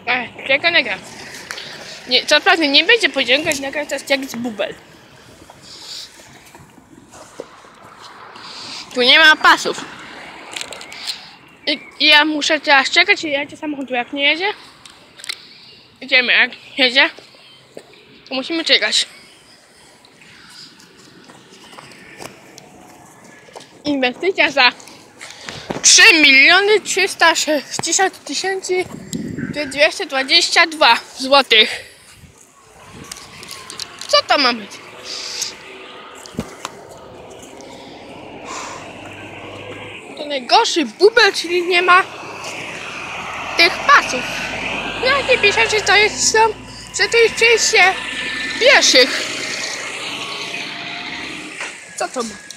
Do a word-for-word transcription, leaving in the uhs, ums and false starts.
Ech, czeka nagra. Nie, co prawda nie będzie podziękować, nagra to jest jak z bubel. Tu nie ma pasów. I, i ja muszę teraz czekać, i jedzie samochód, jak nie jedzie. Idziemy, jak jedzie, to musimy czekać. Inwestycja za trzy miliony trzysta sześćdziesiąt tysięcy dwieście dwadzieścia dwa złotych. Co to ma być? To najgorszy bubel, czyli nie ma tych pasów. No nie pisze, że to jest są, że to jest przejście pieszych. Co to ma?